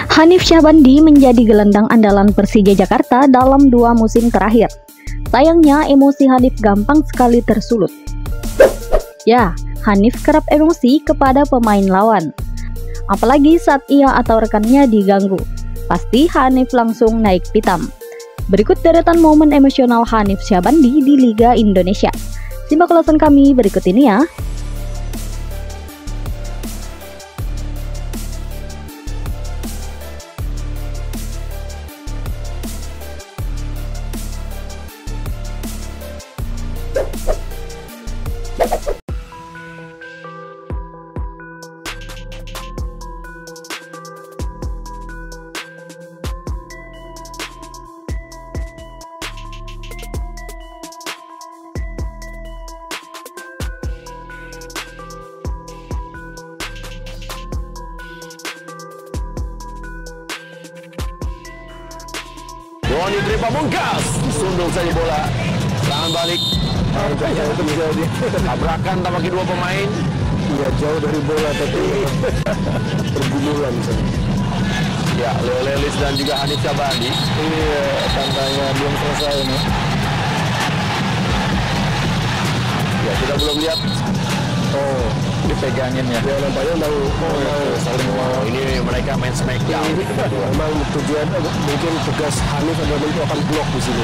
Hanif Syahbandi menjadi gelandang andalan Persija Jakarta dalam 2 musim terakhir. Sayangnya emosi Hanif gampang sekali tersulut. Ya, Hanif kerap emosi kepada pemain lawan. Apalagi saat ia atau rekannya diganggu. Pasti Hanif langsung naik pitam. Berikut deretan momen emosional Hanif Syahbandi di Liga Indonesia. Simak ulasan kami berikut ini ya. Doni Tripa Mungkas, sundul saja bola, serangan balik, itu terjadi tabrakan tampaknya 2 pemain. Iya, jauh dari bola tapi pergumulan misalnya. Ya, Leo Lelis dan juga Hanif Syahbandi. Iya, tantanya belum selesai nih. Ya, kita belum lihat. Oh, dipegangin ya. Ya, nampaknya mau saling mau. Ini mereka main smackdown. Memang tujuan mungkin tugas Hanif adalah itu akan blok di sini.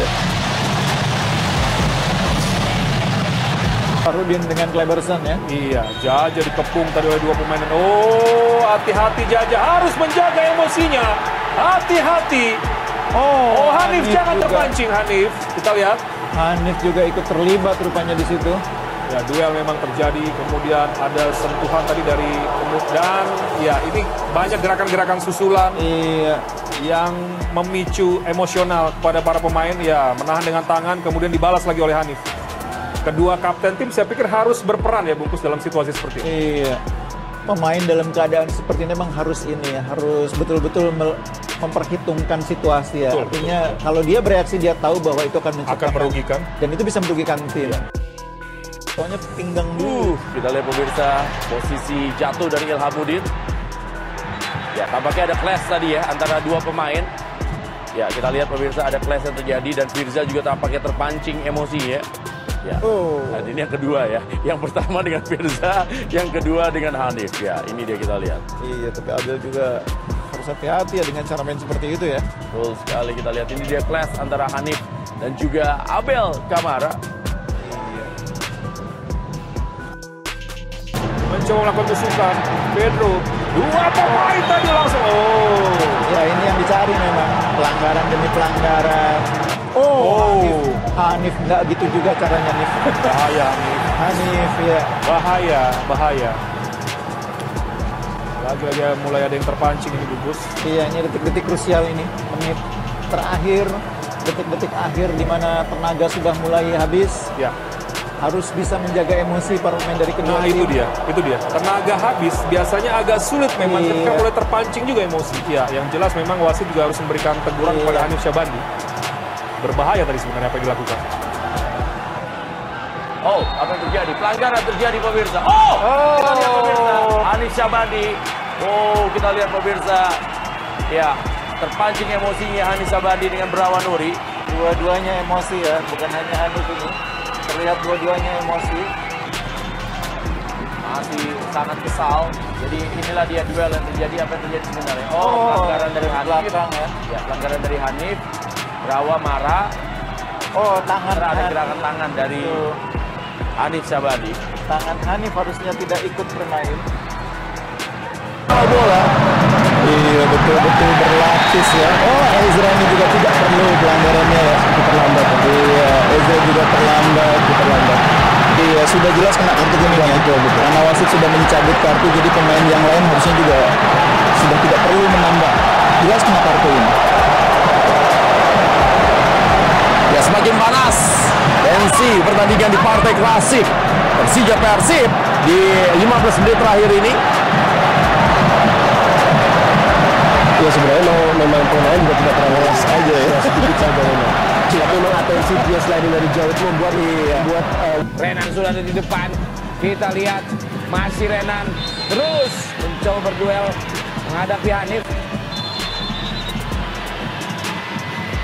Rudin dengan Kleberson ya. Iya, Jaja dikepung tadi oleh 2 pemain. Oh, hati-hati Jaja, harus menjaga emosinya. Hati-hati. Oh, Hanif jangan juga terpancing, Hanif. Kita lihat. Hanif juga ikut terlibat rupanya di situ. Ya, duel memang terjadi, kemudian ada sentuhan tadi dari dan ya ini banyak gerakan-gerakan susulan yang memicu emosional kepada para pemain, ya menahan dengan tangan kemudian dibalas lagi oleh Hanif. Kedua kapten tim saya pikir harus berperan ya Bungkus dalam situasi seperti ini. Iya. Pemain dalam keadaan seperti ini memang harus harus betul-betul memperhitungkan situasi ya. Betul, artinya kalau dia bereaksi dia tahu bahwa itu akan merugikan dan itu bisa merugikan tim. Soalnya pinggang dulu. Kita lihat pemirsa posisi jatuh dari Ilhamuddin. Ya, tampaknya ada clash tadi ya antara 2 pemain. Ya, kita lihat pemirsa ada clash yang terjadi dan Firza juga tampaknya terpancing emosinya. Ya. Nah, ini yang kedua ya. Yang pertama dengan Firza, yang kedua dengan Hanif. Ya, ini dia kita lihat. Iya, tapi Abel juga harus hati-hati ya dengan cara main seperti itu ya. Betul sekali, kita lihat ini dia clash antara Hanif dan juga Abel Kamara. Mencoba melakukan tusukan, Pedro, 2 pemain tadi langsung. Ya ini yang dicari memang, pelanggaran demi pelanggaran. Hanif nggak gitu juga caranya Hanif. Bahaya Hanif ya. Bahaya. Lagi-lagi mulai ada yang terpancing ini Bungkus. Iya, ini detik-detik krusial ini, menit terakhir, detik-detik akhir di mana tenaga sudah mulai habis. Ya. Harus bisa menjaga emosi para pemain dari kedua tim. Itu dia. Tenaga habis biasanya agak sulit memang ketika mulai terpancing juga emosi. Ya, yang jelas memang wasit juga harus memberikan teguran kepada Hanif Syahbandi. Berbahaya tadi sebenarnya apa yang dilakukan. Oh, apa yang terjadi? Pelanggaran terjadi pemirsa. Kita lihat pemirsa, Hanif Syahbandi. Kita lihat pemirsa. Ya, terpancing emosinya Hanif Syahbandi dengan Brawan Nuri. Dua-duanya emosi ya, bukan hanya Hanif ini. Terlihat dua-duanya emosi. Masih sangat kesal. Jadi inilah dia duel yang terjadi. Apa yang terjadi sebenarnya? Pelanggaran dari Hanif. Belakang ya. Ya, pelanggaran dari Hanif. Brawa marah. Tangan. Ada gerakan tangan dari Hanif Syahbandi. Tangan Hanif harusnya tidak ikut bermain. Bola. Iya, betul-betul berlapis ya. Ezra ini juga tidak perlu pelanggarannya ya, terlambat. Iya, Ezra juga terlambat. Iya, sudah jelas kena kartu kuning ya. Betul. Karena wasit sudah mencabut kartu, jadi pemain yang lain harusnya juga sudah tidak perlu menambah. Jelas kena kartu ini. Ya, semakin panas tensi pertandingan di partai klasik Persija Persib di 15 menit terakhir ini. Ya sebenarnya memang pemain juga tidak terlalu lelas aja ya, sedikit saja memang. Tapi memang atensi dia sliding dari jauh itu membuat Renan sudah ada di depan. Kita lihat masih Renan terus mencoba berduel menghadapi Hanif.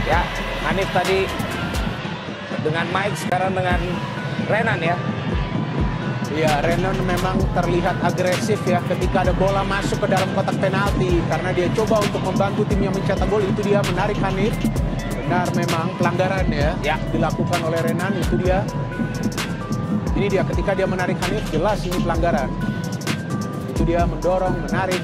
Ya, Hanif tadi dengan Mike, sekarang dengan Renan ya. Iya, Renan memang terlihat agresif ya ketika ada bola masuk ke dalam kotak penalti karena dia coba untuk membantu timnya mencetak gol. Itu dia menarik Hanif. Benar memang pelanggaran ya dilakukan oleh Renan. Itu dia. Ini dia ketika dia menarik Hanif, jelas ini pelanggaran. Itu dia mendorong, menarik.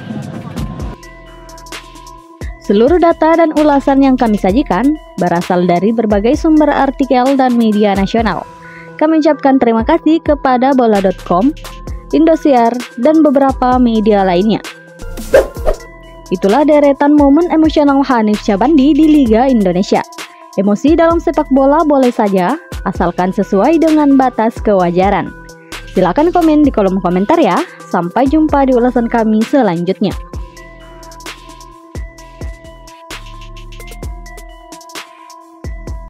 Seluruh data dan ulasan yang kami sajikan berasal dari berbagai sumber artikel dan media nasional. Kami ucapkan terima kasih kepada bola.com, Indosiar, dan beberapa media lainnya. Itulah deretan momen emosional Hanif Syabandi di Liga Indonesia. Emosi dalam sepak bola boleh saja, asalkan sesuai dengan batas kewajaran. Silakan komen di kolom komentar ya. Sampai jumpa di ulasan kami selanjutnya.